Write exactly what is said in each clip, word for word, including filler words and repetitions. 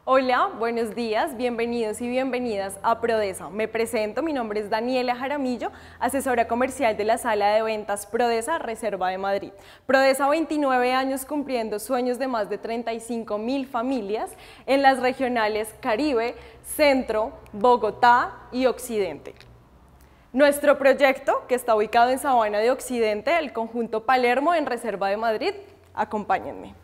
Hola, buenos días, bienvenidos y bienvenidas a Prodesa. Me presento, mi nombre es Daniela Jaramillo, asesora comercial de la sala de ventas Prodesa Reserva de Madrid. Prodesa, veintinueve años cumpliendo sueños de más de treinta y cinco mil familias en las regionales Caribe, Centro, Bogotá y Occidente. Nuestro proyecto, que está ubicado en Sabana de Occidente, el conjunto Palermo en Reserva de Madrid, acompáñenme.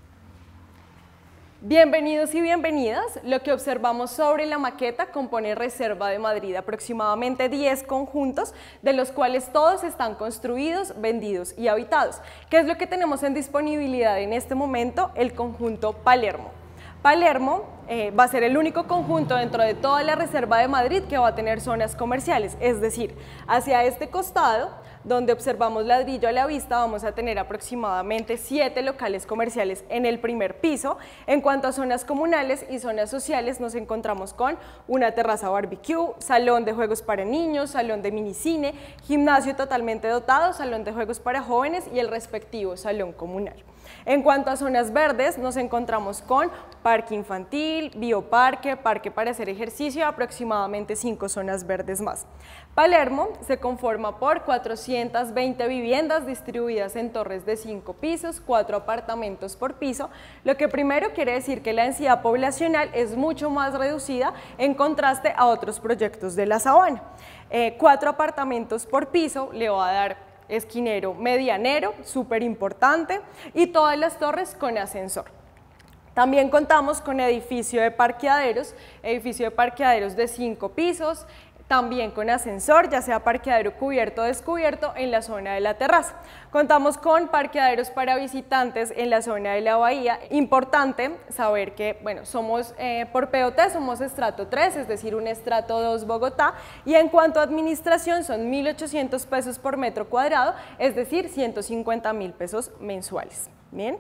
Bienvenidos y bienvenidas. Lo que observamos sobre la maqueta compone Reserva de Madrid, aproximadamente diez conjuntos, de los cuales todos están construidos, vendidos y habitados. ¿Qué es lo que tenemos en disponibilidad en este momento? El conjunto Palermo. Palermo eh, va a ser el único conjunto dentro de toda la Reserva de Madrid que va a tener zonas comerciales, es decir, hacia este costado, donde observamos ladrillo a la vista, vamos a tener aproximadamente siete locales comerciales en el primer piso. En cuanto a zonas comunales y zonas sociales, nos encontramos con una terraza barbecue, salón de juegos para niños, salón de minicine, gimnasio totalmente dotado, salón de juegos para jóvenes y el respectivo salón comunal. En cuanto a zonas verdes, nos encontramos con parque infantil, bioparque, parque para hacer ejercicio, aproximadamente cinco zonas verdes más. Palermo se conforma por cuatrocientas veinte viviendas distribuidas en torres de cinco pisos, cuatro apartamentos por piso, lo que primero quiere decir que la densidad poblacional es mucho más reducida en contraste a otros proyectos de la Sabana. Eh, cuatro apartamentos por piso le va a dar esquinero medianero, súper importante, y todas las torres con ascensor. También contamos con edificio de parqueaderos, edificio de parqueaderos de cinco pisos, también con ascensor, ya sea parqueadero cubierto o descubierto en la zona de la terraza. Contamos con parqueaderos para visitantes en la zona de la bahía. Importante saber que, bueno, somos eh, por P O T, somos estrato tres, es decir, un estrato dos Bogotá, y en cuanto a administración son mil ochocientos pesos por metro cuadrado, es decir, ciento cincuenta mil pesos mensuales. Bien.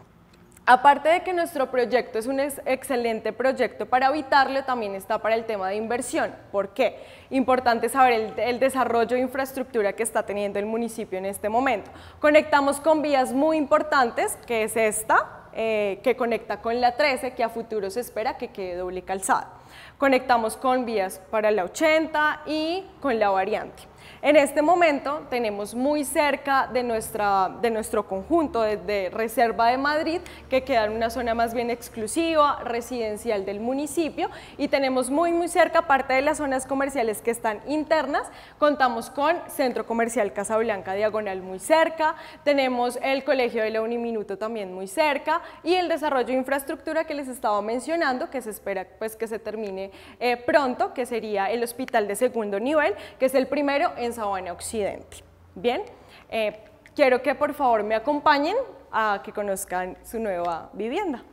Aparte de que nuestro proyecto es un ex excelente proyecto para habitarlo, también está para el tema de inversión. ¿Por qué? Importante saber el, el desarrollo de infraestructura que está teniendo el municipio en este momento. Conectamos con vías muy importantes, que es esta, eh, que conecta con la trece, que a futuro se espera que quede doble calzada. Conectamos con vías para la ochenta y con la variante. En este momento tenemos muy cerca de, nuestra, de nuestro conjunto de, de Reserva de Madrid, que queda en una zona más bien exclusiva, residencial del municipio, y tenemos muy muy cerca, aparte de las zonas comerciales que están internas, contamos con Centro Comercial Casablanca Diagonal muy cerca, tenemos el Colegio de la Uniminuto también muy cerca, y el desarrollo de infraestructura que les estaba mencionando, que se espera pues, que se termine eh, pronto, que sería el hospital de segundo nivel, que es el primero en Sabana Occidente. Bien, eh, quiero que por favor me acompañen a que conozcan su nueva vivienda.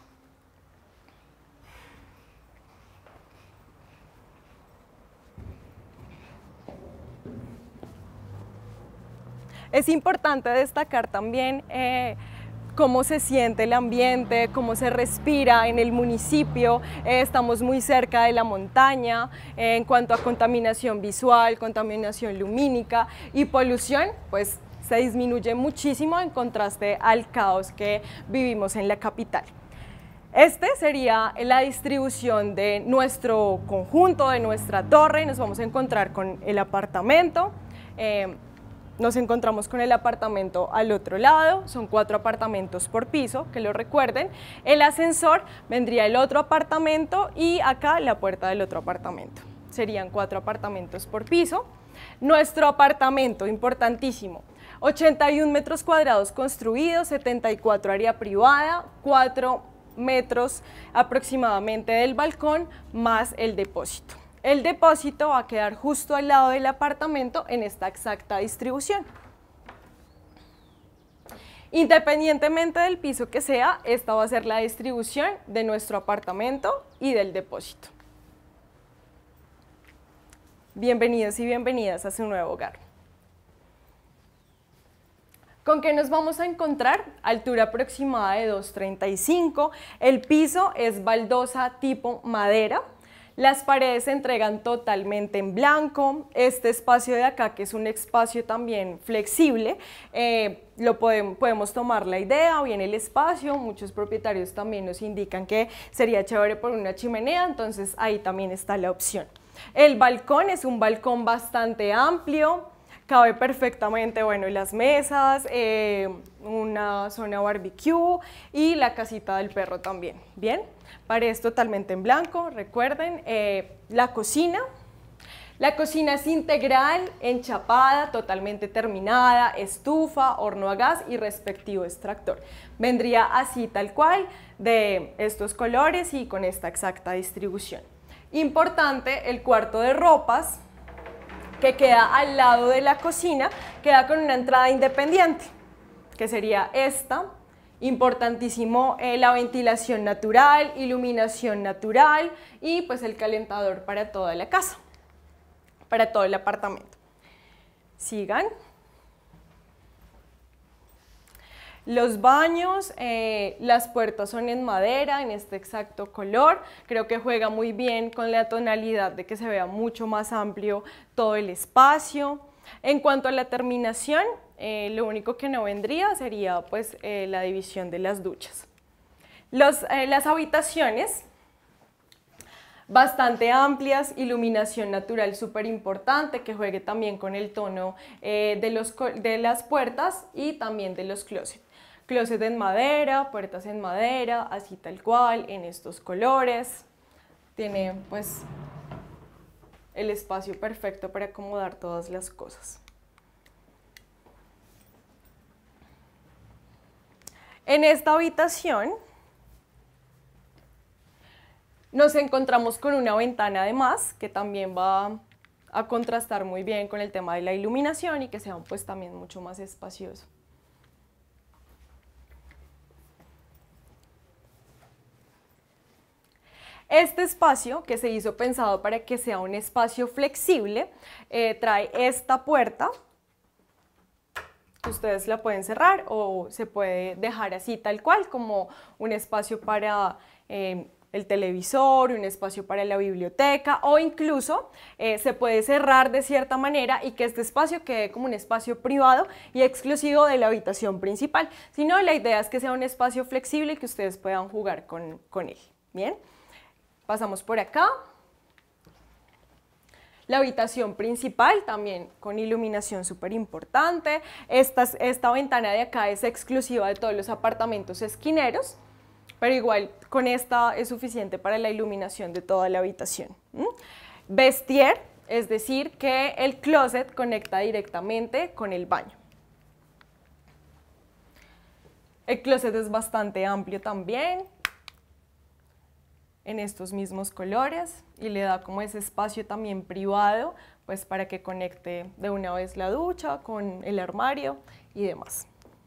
Es importante destacar también eh, cómo se siente el ambiente, cómo se respira en el municipio. Eh, estamos muy cerca de la montaña. Eh, en cuanto a contaminación visual, contaminación lumínica y polución, pues se disminuye muchísimo en contraste al caos que vivimos en la capital. Este sería la distribución de nuestro conjunto, de nuestra torre. Nos vamos a encontrar con el apartamento. Eh, Nos encontramos con el apartamento al otro lado, son cuatro apartamentos por piso, que lo recuerden. El ascensor vendría el otro apartamento y acá la puerta del otro apartamento. Serían cuatro apartamentos por piso. Nuestro apartamento, importantísimo, ochenta y un metros cuadrados construidos, setenta y cuatro área privada, cuatro metros aproximadamente del balcón, más el depósito. El depósito va a quedar justo al lado del apartamento en esta exacta distribución. Independientemente del piso que sea, esta va a ser la distribución de nuestro apartamento y del depósito. Bienvenidos y bienvenidas a su nuevo hogar. ¿Con qué nos vamos a encontrar? Altura aproximada de dos treinta y cinco, el piso es baldosa tipo madera. Las paredes se entregan totalmente en blanco. Este espacio de acá, que es un espacio también flexible, eh, lo podemos, podemos tomar la idea o bien el espacio. Muchos propietarios también nos indican que sería chévere por una chimenea, entonces ahí también está la opción. El balcón es un balcón bastante amplio. Cabe perfectamente, bueno, las mesas, eh, una zona barbecue y la casita del perro también. Bien, paredes totalmente en blanco, recuerden. Eh, la cocina. La cocina es integral, enchapada, totalmente terminada, estufa, horno a gas y respectivo extractor. Vendría así tal cual, de estos colores y con esta exacta distribución. Importante, el cuarto de ropas, que queda al lado de la cocina, queda con una entrada independiente, que sería esta. Importantísimo eh, la ventilación natural, iluminación natural y pues el calentador para toda la casa, para todo el apartamento. Sigan. Los baños, eh, las puertas son en madera, en este exacto color. Creo que juega muy bien con la tonalidad de que se vea mucho más amplio todo el espacio. En cuanto a la terminación, eh, lo único que no vendría sería pues, eh, la división de las duchas. Los, eh, las habitaciones, bastante amplias, iluminación natural súper importante, que juegue también con el tono eh, de, los, de las puertas y también de los closets. Closet en madera, puertas en madera, así tal cual, en estos colores. Tiene pues el espacio perfecto para acomodar todas las cosas. En esta habitación nos encontramos con una ventana además, que también va a contrastar muy bien con el tema de la iluminación y que sea pues también mucho más espacioso. Este espacio, que se hizo pensado para que sea un espacio flexible, eh, trae esta puerta, que ustedes la pueden cerrar o se puede dejar así tal cual, como un espacio para eh, el televisor, un espacio para la biblioteca, o incluso eh, se puede cerrar de cierta manera y que este espacio quede como un espacio privado y exclusivo de la habitación principal. Si no, la idea es que sea un espacio flexible y que ustedes puedan jugar con, con él. Bien. Pasamos por acá. La habitación principal también con iluminación súper importante. Esta, esta ventana de acá es exclusiva de todos los apartamentos esquineros, pero igual con esta es suficiente para la iluminación de toda la habitación. ¿Mm? Vestier, es decir, que el closet conecta directamente con el baño. El closet es bastante amplio también, en estos mismos colores, y le da como ese espacio también privado, pues para que conecte de una vez la ducha con el armario y demás.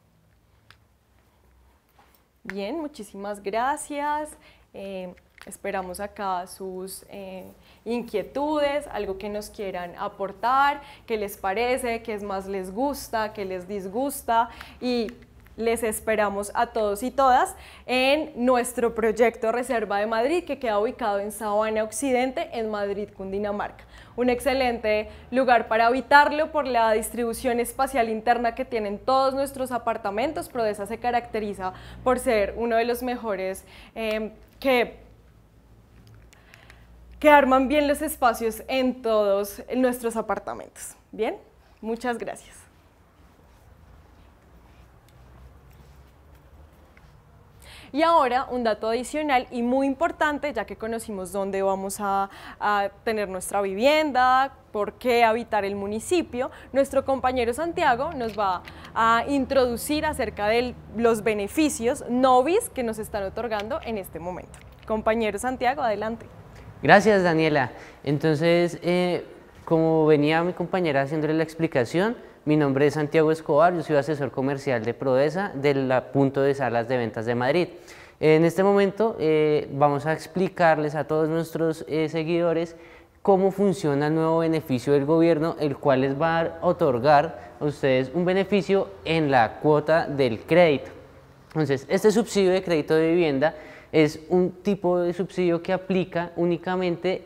Bien, muchísimas gracias. Eh, esperamos acá sus eh, inquietudes, algo que nos quieran aportar, qué les parece, qué más les gusta, qué les disgusta, y les esperamos a todos y todas en nuestro proyecto Reserva de Madrid, que queda ubicado en Sabana Occidente, en Madrid, Cundinamarca. Un excelente lugar para habitarlo por la distribución espacial interna que tienen todos nuestros apartamentos. Prodesa se caracteriza por ser uno de los mejores eh, que, que arman bien los espacios en todos nuestros apartamentos. Bien, muchas gracias. Y ahora un dato adicional y muy importante, ya que conocimos dónde vamos a, a tener nuestra vivienda, por qué habitar el municipio, nuestro compañero Santiago nos va a introducir acerca de los beneficios Novis que nos están otorgando en este momento. Compañero Santiago, adelante. Gracias, Daniela. Entonces, eh, como venía mi compañera haciéndole la explicación, mi nombre es Santiago Escobar, yo soy asesor comercial de Prodesa del punto de salas de ventas de Madrid. En este momento eh, vamos a explicarles a todos nuestros eh, seguidores cómo funciona el nuevo beneficio del gobierno, el cual les va a otorgar a ustedes un beneficio en la cuota del crédito. Entonces, este subsidio de crédito de vivienda es un tipo de subsidio que aplica únicamente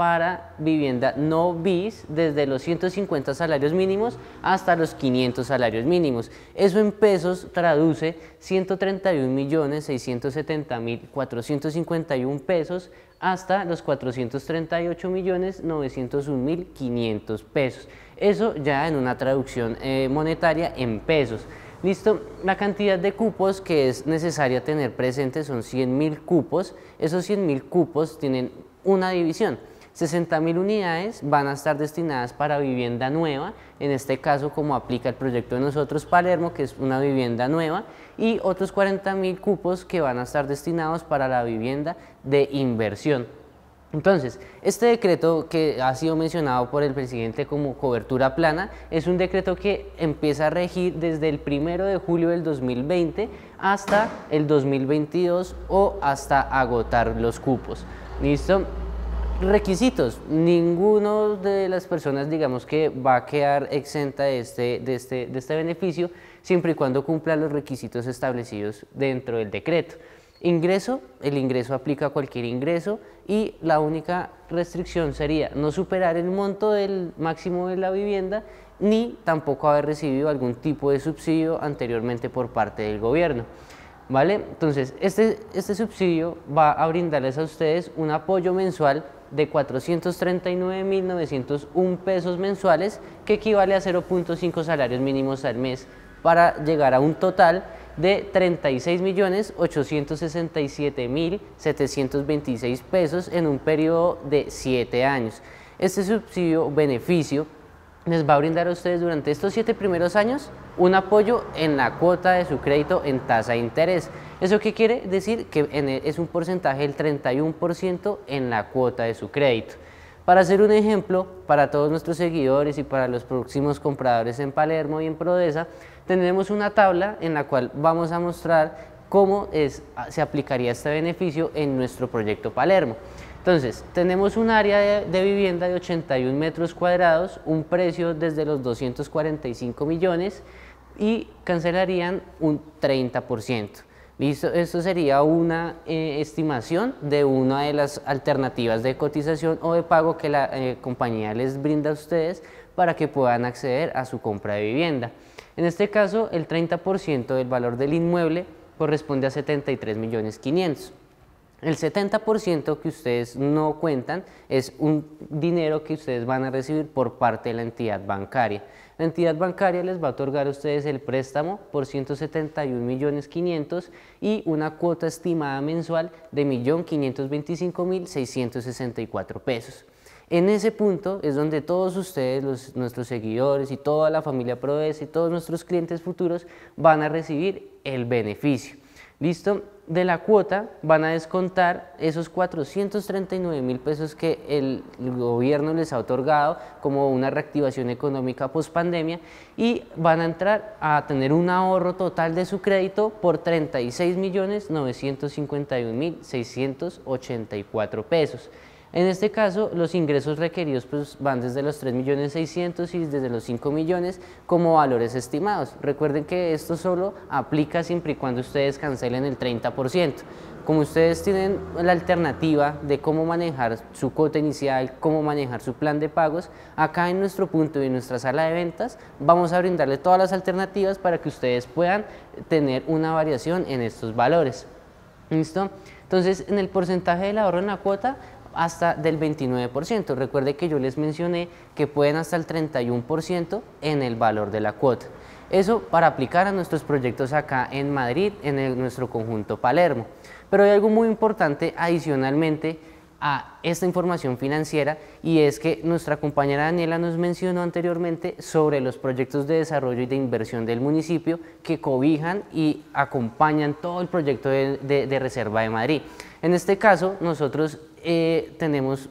para vivienda no bis desde los ciento cincuenta salarios mínimos hasta los quinientos salarios mínimos. Eso en pesos traduce ciento treinta y un millones seiscientos setenta mil cuatrocientos cincuenta y uno pesos hasta los cuatrocientos treinta y ocho millones novecientos un mil quinientos pesos. Eso ya en una traducción eh, monetaria en pesos. Listo, la cantidad de cupos que es necesaria tener presente son cien mil cupos. Esos cien mil cupos tienen una división. sesenta mil unidades van a estar destinadas para vivienda nueva, en este caso como aplica el proyecto de nosotros Palermo, que es una vivienda nueva, y otros cuarenta mil cupos que van a estar destinados para la vivienda de inversión. Entonces, este decreto que ha sido mencionado por el presidente como cobertura plana es un decreto que empieza a regir desde el primero de julio del dos mil veinte hasta el dos mil veintidós o hasta agotar los cupos. ¿Listo? Requisitos: ninguno de las personas, digamos, que va a quedar exenta de este, de, este, de este beneficio siempre y cuando cumpla los requisitos establecidos dentro del decreto. Ingreso: el ingreso aplica a cualquier ingreso y la única restricción sería no superar el monto del máximo de la vivienda ni tampoco haber recibido algún tipo de subsidio anteriormente por parte del gobierno. ¿Vale? Entonces, este, este subsidio va a brindarles a ustedes un apoyo mensual de cuatrocientos treinta y nueve mil novecientos uno pesos mensuales, que equivale a cero punto cinco salarios mínimos al mes, para llegar a un total de treinta y seis millones ochocientos sesenta y siete mil setecientos veintiséis pesos en un periodo de siete años. Este subsidio beneficio les va a brindar a ustedes durante estos siete primeros años un apoyo en la cuota de su crédito en tasa de interés. ¿Eso qué quiere decir? Que en el, es un porcentaje del treinta y uno por ciento en la cuota de su crédito. Para hacer un ejemplo, para todos nuestros seguidores y para los próximos compradores en Palermo y en Prodesa, tenemos una tabla en la cual vamos a mostrar cómo es, se aplicaría este beneficio en nuestro proyecto Palermo. Entonces, tenemos un área de, de vivienda de ochenta y un metros cuadrados, un precio desde los doscientos cuarenta y cinco millones y cancelarían un treinta por ciento. ¿Listo? Esto sería una eh, estimación de una de las alternativas de cotización o de pago que la eh, compañía les brinda a ustedes para que puedan acceder a su compra de vivienda. En este caso, el treinta por ciento del valor del inmueble corresponde a setenta y tres millones quinientos. El setenta por ciento que ustedes no cuentan es un dinero que ustedes van a recibir por parte de la entidad bancaria. La entidad bancaria les va a otorgar a ustedes el préstamo por ciento setenta y un millones quinientos y una cuota estimada mensual de un millón quinientos veinticinco mil seiscientos sesenta y cuatro pesos. En ese punto es donde todos ustedes, los, nuestros seguidores y toda la familia Prodesa y todos nuestros clientes futuros van a recibir el beneficio. ¿Listo? De la cuota van a descontar esos cuatrocientos treinta y nueve mil pesos que el, el gobierno les ha otorgado como una reactivación económica post pandemia y van a entrar a tener un ahorro total de su crédito por treinta y seis millones novecientos cincuenta y un mil seiscientos ochenta y cuatro pesos. En este caso, los ingresos requeridos pues, van desde los tres millones seiscientos mil y desde los cinco millones como valores estimados. Recuerden que esto solo aplica siempre y cuando ustedes cancelen el treinta por ciento. Como ustedes tienen la alternativa de cómo manejar su cuota inicial, cómo manejar su plan de pagos, acá en nuestro punto y en nuestra sala de ventas vamos a brindarle todas las alternativas para que ustedes puedan tener una variación en estos valores. ¿Listo? Entonces, en el porcentaje del ahorro en la cuota, hasta del veintinueve por ciento. Recuerde que yo les mencioné que pueden hasta el treinta y uno por ciento en el valor de la cuota. Eso para aplicar a nuestros proyectos acá en Madrid, en el, nuestro conjunto Palermo. Pero hay algo muy importante adicionalmente a esta información financiera y es que nuestra compañera Daniela nos mencionó anteriormente sobre los proyectos de desarrollo y de inversión del municipio que cobijan y acompañan todo el proyecto de, de, de Reserva de Madrid. En este caso, nosotros Eh, tenemos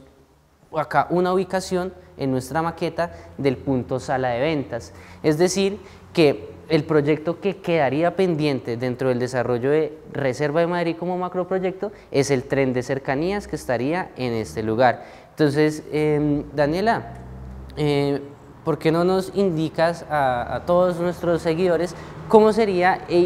acá una ubicación en nuestra maqueta del punto sala de ventas, es decir, que el proyecto que quedaría pendiente dentro del desarrollo de Reserva de Madrid como macroproyecto es el tren de cercanías que estaría en este lugar. Entonces, eh, Daniela, eh, ¿por qué no nos indicas a, a todos nuestros seguidores cómo sería eh,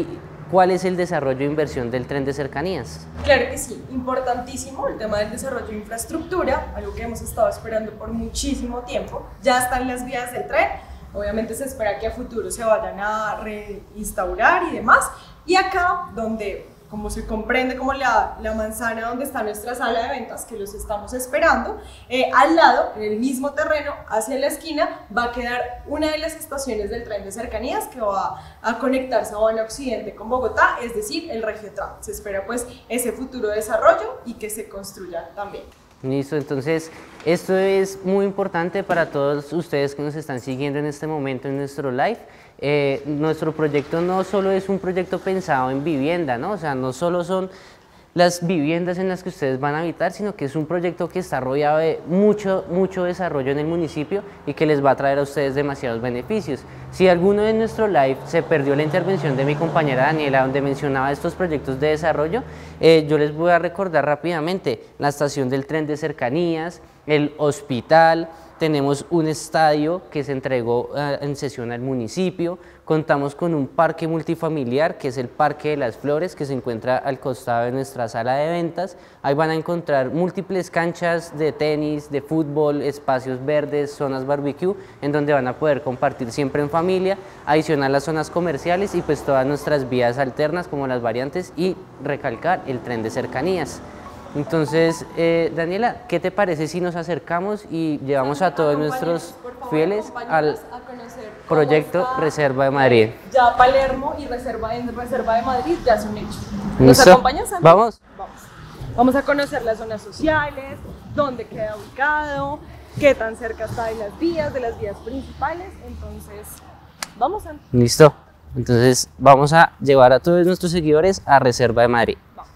¿cuál es el desarrollo e inversión del tren de cercanías? Claro que sí, importantísimo el tema del desarrollo de infraestructura, algo que hemos estado esperando por muchísimo tiempo. Ya están las vías del tren, obviamente se espera que a futuro se vayan a reinstaurar y demás. Y acá, donde, como se comprende como la, la manzana donde está nuestra sala de ventas, que los estamos esperando, eh, al lado, en el mismo terreno, hacia la esquina, va a quedar una de las estaciones del tren de cercanías que va a conectar Sabana Occidente con Bogotá, es decir, el Regiotram. Se espera pues ese futuro desarrollo y que se construya también. Listo, entonces esto es muy importante para todos ustedes que nos están siguiendo en este momento en nuestro live. Eh, nuestro proyecto no solo es un proyecto pensado en vivienda, ¿no? O sea, no solo son las viviendas en las que ustedes van a habitar, sino que es un proyecto que está rodeado de mucho, mucho desarrollo en el municipio y que les va a traer a ustedes demasiados beneficios. Si alguno de nuestro live se perdió la intervención de mi compañera Daniela, donde mencionaba estos proyectos de desarrollo, eh, yo les voy a recordar rápidamente la estación del tren de cercanías, el hospital, tenemos un estadio que se entregó uh, en sesión al municipio, contamos con un parque multifamiliar que es el Parque de las Flores, que se encuentra al costado de nuestra sala de ventas. Ahí van a encontrar múltiples canchas de tenis, de fútbol, espacios verdes, zonas barbecue, en donde van a poder compartir siempre en familia, adicional las zonas comerciales y pues todas nuestras vías alternas como las variantes y recalcar el tren de cercanías. Entonces, eh, Daniela, ¿qué te parece si nos acercamos y llevamos a todos nuestros fieles al proyecto Reserva de Madrid? Ya Palermo y Reserva, en Reserva de Madrid ya son hechos. ¿Nos acompañas, Santi? Vamos. Vamos. Vamos a conocer las zonas sociales, dónde queda ubicado, qué tan cerca está de las vías, de las vías principales. Entonces, vamos, Santi. Listo. Entonces, vamos a llevar a todos nuestros seguidores a Reserva de Madrid. Vamos.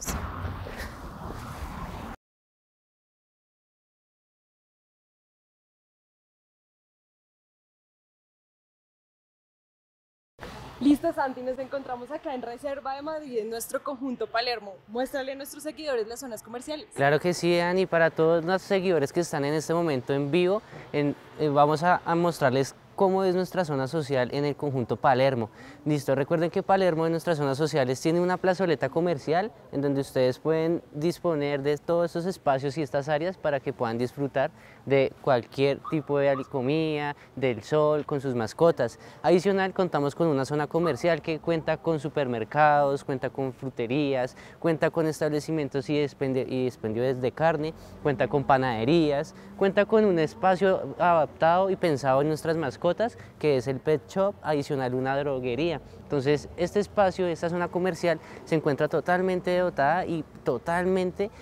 Listo, Santi, nos encontramos acá en Reserva de Madrid, en nuestro conjunto Palermo. Muéstrale a nuestros seguidores las zonas comerciales. Claro que sí, Dani, para todos los seguidores que están en este momento en vivo, en, eh, vamos a, a mostrarles cómo es nuestra zona social en el conjunto Palermo. Listo, recuerden que Palermo en nuestras zonas sociales tiene una plazoleta comercial en donde ustedes pueden disponer de todos estos espacios y estas áreas para que puedan disfrutar de cualquier tipo de comida, del sol, con sus mascotas. Adicional, contamos con una zona comercial que cuenta con supermercados, cuenta con fruterías, cuenta con establecimientos y expendios de carne, cuenta con panaderías, cuenta con un espacio adaptado y pensado en nuestras mascotas, que es el Pet Shop, adicional una droguería. Entonces, este espacio, esta zona comercial, se encuentra totalmente dotada y totalmente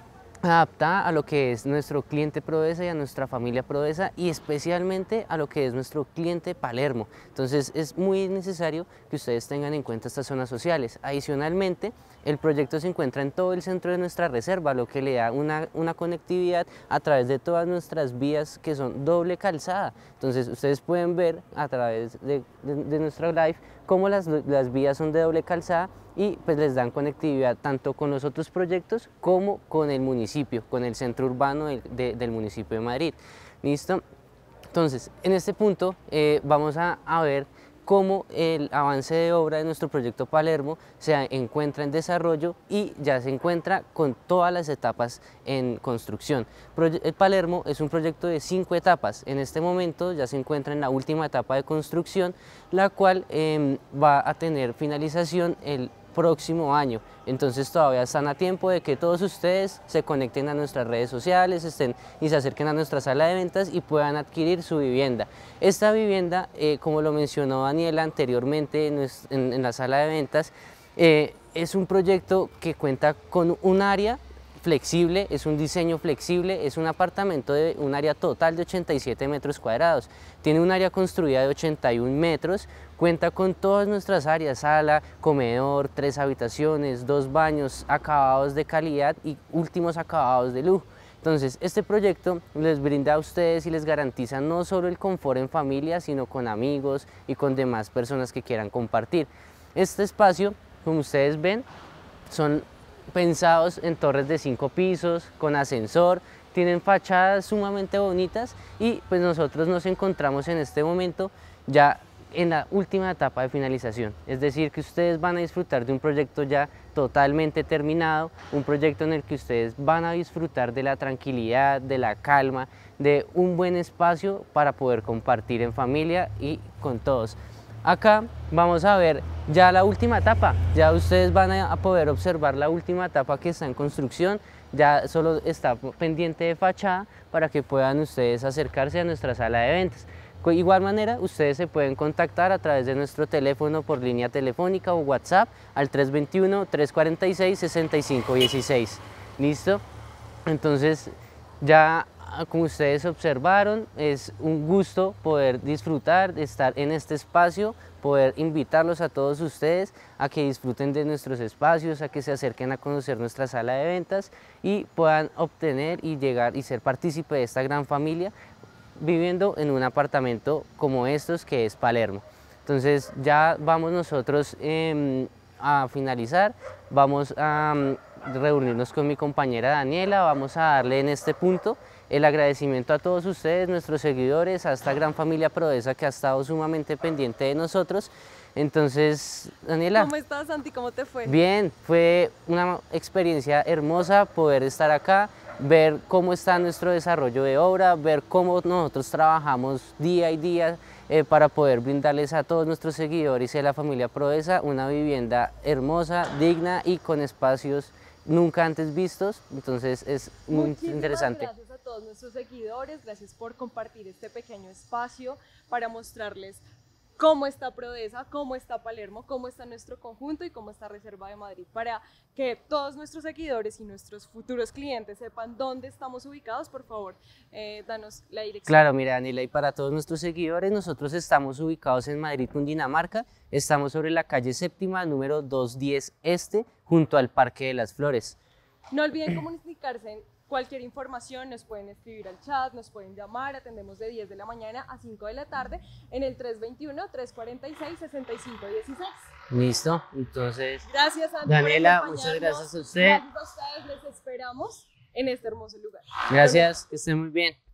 adaptada a lo que es nuestro cliente Prodesa y a nuestra familia Prodesa y especialmente a lo que es nuestro cliente Palermo. Entonces es muy necesario que ustedes tengan en cuenta estas zonas sociales. Adicionalmente, el proyecto se encuentra en todo el centro de nuestra reserva, lo que le da una, una conectividad a través de todas nuestras vías que son doble calzada. Entonces ustedes pueden ver a través de, de, de nuestra live cómo las, las vías son de doble calzada y pues les dan conectividad tanto con los otros proyectos como con el municipio, con el centro urbano de, de, del municipio de Madrid. ¿Listo? Entonces, en este punto eh, vamos a, a ver cómo el avance de obra de nuestro proyecto Palermo se encuentra en desarrollo y ya se encuentra con todas las etapas en construcción. El Palermo es un proyecto de cinco etapas. En este momento ya se encuentra en la última etapa de construcción, la cual eh, va a tener finalización el próximo año. Entonces todavía están a tiempo de que todos ustedes se conecten a nuestras redes sociales, estén y se acerquen a nuestra sala de ventas y puedan adquirir su vivienda. Esta vivienda, eh, como lo mencionó Daniela anteriormente en, en, en la sala de ventas, eh, es un proyecto que cuenta con un área flexible, es un diseño flexible, es un apartamento de un área total de ochenta y siete metros cuadrados, tiene un área construida de ochenta y un metros, cuenta con todas nuestras áreas, sala, comedor, tres habitaciones, dos baños, acabados de calidad y últimos acabados de lujo. Entonces, este proyecto les brinda a ustedes y les garantiza no solo el confort en familia, sino con amigos y con demás personas que quieran compartir. Este espacio, como ustedes ven, son pensados en torres de cinco pisos, con ascensor, tienen fachadas sumamente bonitas y pues nosotros nos encontramos en este momento ya en la última etapa de finalización, es decir, que ustedes van a disfrutar de un proyecto ya totalmente terminado, un proyecto en el que ustedes van a disfrutar de la tranquilidad, de la calma, de un buen espacio para poder compartir en familia y con todos. Acá vamos a ver ya la última etapa, ya ustedes van a poder observar la última etapa que está en construcción, ya solo está pendiente de fachada para que puedan ustedes acercarse a nuestra sala de eventos. De igual manera, ustedes se pueden contactar a través de nuestro teléfono por línea telefónica o WhatsApp al tres dos uno, tres cuatro seis, seis cinco uno seis. ¿Listo? Entonces, ya como ustedes observaron, es un gusto poder disfrutar de estar en este espacio, poder invitarlos a todos ustedes a que disfruten de nuestros espacios, a que se acerquen a conocer nuestra sala de ventas y puedan obtener y llegar y ser partícipe de esta gran familia viviendo en un apartamento como estos que es Palermo. Entonces ya vamos nosotros eh, a finalizar, vamos a um, reunirnos con mi compañera Daniela, vamos a darle en este punto el agradecimiento a todos ustedes, nuestros seguidores, a esta gran familia Prodesa que ha estado sumamente pendiente de nosotros. Entonces, Daniela. ¿Cómo estás, Santi? ¿Cómo te fue? Bien, fue una experiencia hermosa poder estar acá, ver cómo está nuestro desarrollo de obra, ver cómo nosotros trabajamos día a día eh, para poder brindarles a todos nuestros seguidores y a la familia Prodesa una vivienda hermosa, digna y con espacios nunca antes vistos. Entonces es muy Muchísimas interesante. Gracias a todos nuestros seguidores, gracias por compartir este pequeño espacio para mostrarles cómo está Prodesa, cómo está Palermo, cómo está nuestro conjunto y cómo está Reserva de Madrid, para que todos nuestros seguidores y nuestros futuros clientes sepan dónde estamos ubicados. Por favor, eh, danos la dirección. Claro, mira, Daniela, y para todos nuestros seguidores, nosotros estamos ubicados en Madrid, Cundinamarca, estamos sobre la calle séptima, número doscientos diez Este, junto al Parque de las Flores. No olviden comunicarse en cualquier información, nos pueden escribir al chat, nos pueden llamar, atendemos de diez de la mañana a cinco de la tarde en el tres dos uno, tres cuatro seis, seis cinco uno seis. Listo, entonces, gracias, Andy, Daniela, por muchas gracias a usted. Gracias a ustedes, les esperamos en este hermoso lugar. Gracias, que estén muy bien.